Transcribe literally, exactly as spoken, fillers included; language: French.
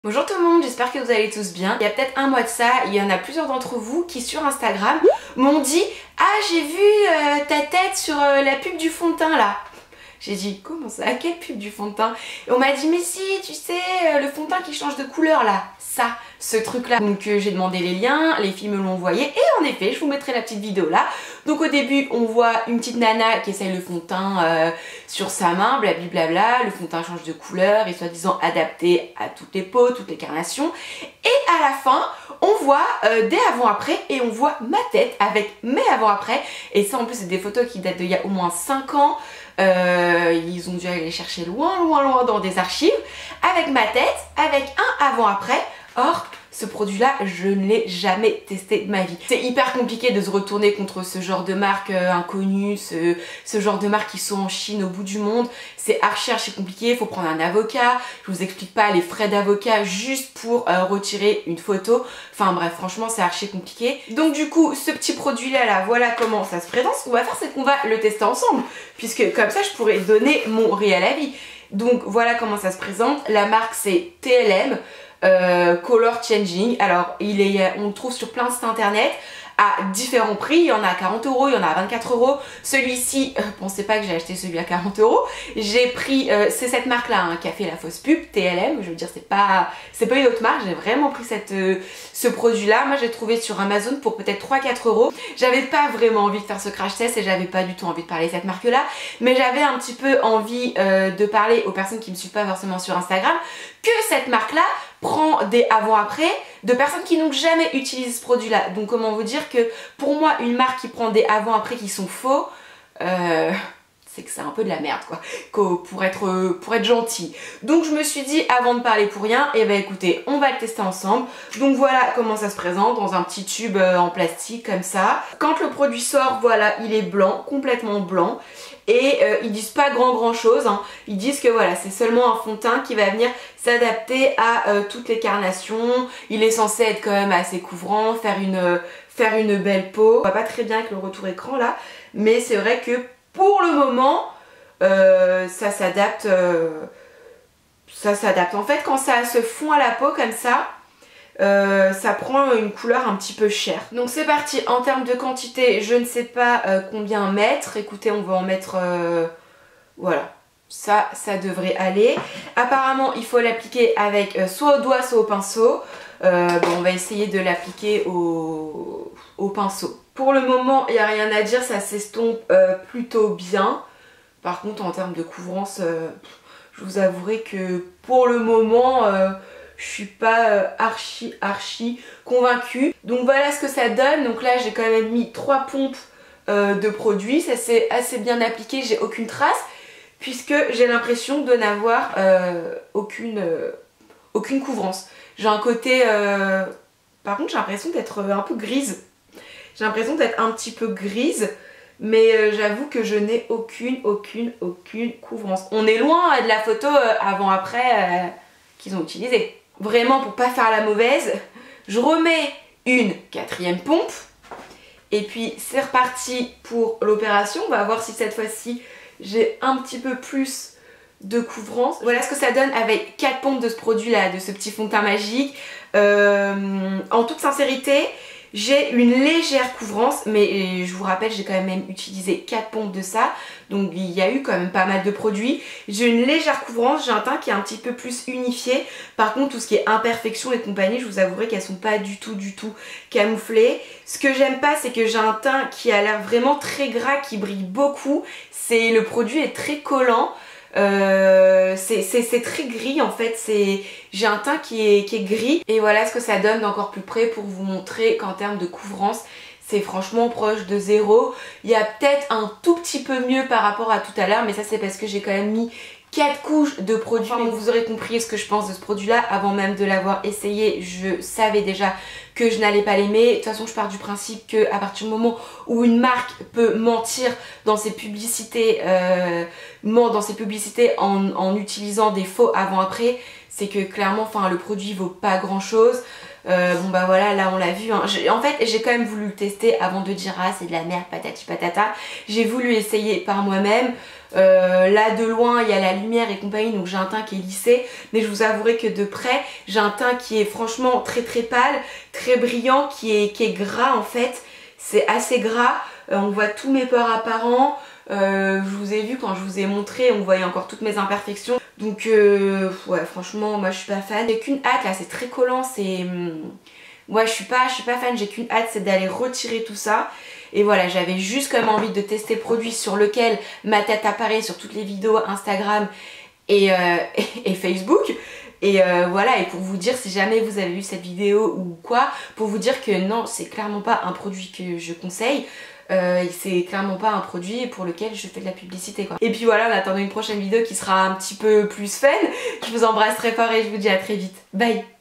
Bonjour tout le monde, j'espère que vous allez tous bien. Il y a peut-être un mois de ça, il y en a plusieurs d'entre vous qui sur Instagram m'ont dit « Ah, j'ai vu euh, ta tête sur euh, la pub du fond de teint là ». J'ai dit « Comment ça? Quelle pub du fond de teint ?» Et on m'a dit « Mais si, tu sais, euh, le fond de teint qui change de couleur là, ça, ce truc là ». Donc euh, j'ai demandé les liens, les filles me l'ont envoyé et en effet, je vous mettrai la petite vidéo là. Donc au début, on voit une petite nana qui essaye le fond de teint euh, sur sa main, blablabla, le fond de teint change de couleur et soi-disant adapté à toutes les peaux, toutes les carnations. Et à la fin, on voit euh, des avant-après et on voit ma tête avec mes avant-après. Et ça en plus c'est des photos qui datent d'il y a au moins cinq ans. Euh, ils ont dû aller chercher loin loin loin dans des archives avec ma tête, avec un avant-après. Or ce produit là je ne l'ai jamais testé de ma vie. C'est hyper compliqué de se retourner contre ce genre de marque euh, inconnue, ce, ce genre de marques qui sont en Chine au bout du monde. C'est archi archi compliqué, il faut prendre un avocat, je vous explique pas les frais d'avocat juste pour euh, retirer une photo. Enfin bref, franchement c'est archi compliqué. Donc du coup ce petit produit là, là voilà comment ça se présente. Ce qu'on va faire c'est qu'on va le tester ensemble, puisque comme ça je pourrais donner mon réel avis. Donc voilà comment ça se présente. La marque c'est T L M. Euh, color changing. Alors il est, on le trouve sur plein de sites internet à différents prix. Il y en a à quarante euros, il y en a à vingt-quatre euros. Celui-ci, euh, pensez pas que j'ai acheté celui à quarante euros. J'ai pris, euh, c'est cette marque là hein, qui a fait la fausse pub, T L M. Je veux dire c'est pas, c'est pas une autre marque. J'ai vraiment pris cette, euh, ce produit là. Moi j'ai trouvé sur Amazon pour peut-être trois à quatre euros. J'avais pas vraiment envie de faire ce crash test et j'avais pas du tout envie de parler de cette marque là. Mais j'avais un petit peu envie euh, de parler aux personnes qui me suivent pas forcément sur Instagram que cette marque là prend des avant-après de personnes qui n'ont jamais utilisé ce produit là. Donc comment vous dire que pour moi une marque qui prend des avant-après qui sont faux, euh, c'est que c'est un peu de la merde quoi, pour être, pour être gentil. Donc je me suis dit avant de parler pour rien, et bah écoutez on va le tester ensemble. Donc voilà comment ça se présente dans un petit tube en plastique comme ça. Quand le produit sort, voilà il est blanc, complètement blanc. Et euh, ils disent pas grand grand chose, hein. Ils disent que voilà c'est seulement un fond de teint qui va venir s'adapter à euh, toutes les carnations. Il est censé être quand même assez couvrant, faire une, euh, faire une belle peau. On voit pas très bien avec le retour écran là, mais c'est vrai que pour le moment euh, ça s'adapte, euh, ça s'adapte. En fait quand ça se fond à la peau comme ça, Euh, ça prend une couleur un petit peu chère. Donc c'est parti, en termes de quantité, je ne sais pas euh, combien mettre. Écoutez, on va en mettre... Euh, voilà, ça, ça devrait aller. Apparemment, il faut l'appliquer avec euh, soit au doigt, soit au pinceau. Euh, bon, on va essayer de l'appliquer au, au pinceau. Pour le moment, il n'y a rien à dire, ça s'estompe euh, plutôt bien. Par contre, en termes de couvrance, euh, je vous avouerai que pour le moment... Euh, je suis pas euh, archi archi convaincue. Donc voilà ce que ça donne. Donc là j'ai quand même mis trois pompes euh, de produit. Ça s'est assez bien appliqué, j'ai aucune trace. Puisque j'ai l'impression de n'avoir euh, aucune, euh, aucune couvrance. J'ai un côté... Euh... Par contre j'ai l'impression d'être un peu grise. J'ai l'impression d'être un petit peu grise. Mais euh, j'avoue que je n'ai aucune, aucune, aucune couvrance. On est loin euh, de la photo euh, avant-après euh, qu'ils ont utilisée. Vraiment pour pas faire la mauvaise, je remets une quatrième pompe et puis c'est reparti pour l'opération. On va voir si cette fois-ci j'ai un petit peu plus de couvrance. Voilà ce que ça donne avec quatre pompes de ce produit là, de ce petit fond de teint magique. Euh, en toute sincérité, j'ai une légère couvrance, mais je vous rappelle, j'ai quand même utilisé quatre pompes de ça, donc il y a eu quand même pas mal de produits. J'ai une légère couvrance, j'ai un teint qui est un petit peu plus unifié. Par contre, tout ce qui est imperfection et compagnie, je vous avouerai qu'elles sont pas du tout, du tout camouflées. Ce que j'aime pas, c'est que j'ai un teint qui a l'air vraiment très gras, qui brille beaucoup. C'est, le produit est très collant. Euh, c'est très gris en fait, j'ai un teint qui est, qui est gris et voilà ce que ça donne d'encore plus près pour vous montrer qu'en termes de couvrance c'est franchement proche de zéro. Il y a peut-être un tout petit peu mieux par rapport à tout à l'heure, mais ça c'est parce que j'ai quand même mis quatre couches de produits. Enfin, vous aurez compris ce que je pense de ce produit là avant même de l'avoir essayé. Je savais déjà que je n'allais pas l'aimer. De toute façon je pars du principe que à partir du moment où une marque peut mentir dans ses publicités, euh, ment dans ses publicités en, en utilisant des faux avant-après, c'est que clairement enfin le produit vaut pas grand chose. Euh, bon bah voilà, là on l'a vu hein. En fait j'ai quand même voulu le tester avant de dire ah c'est de la merde patati patata. J'ai voulu essayer par moi-même. Euh, là de loin il y a la lumière et compagnie, donc j'ai un teint qui est lissé, mais je vous avouerai que de près j'ai un teint qui est franchement très très pâle, très brillant, qui est, qui est gras en fait, c'est assez gras, euh, on voit tous mes pores apparents, euh, je vous ai vu quand je vous ai montré, on voyait encore toutes mes imperfections, donc euh, ouais franchement moi je suis pas fan, j'ai qu'une hâte là, c'est très collant, c'est... Moi je suis pas, je suis pas fan, j'ai qu'une hâte, c'est d'aller retirer tout ça. Et voilà, j'avais juste comme envie de tester le produit sur lequel ma tête apparaît sur toutes les vidéos Instagram et, euh, et, et Facebook. Et euh, voilà, et pour vous dire, si jamais vous avez vu cette vidéo ou quoi, pour vous dire que non, c'est clairement pas un produit que je conseille. Euh, c'est clairement pas un produit pour lequel je fais de la publicité quoi. Et puis voilà, en attendant une prochaine vidéo qui sera un petit peu plus fun. Je vous embrasse très fort et je vous dis à très vite. Bye!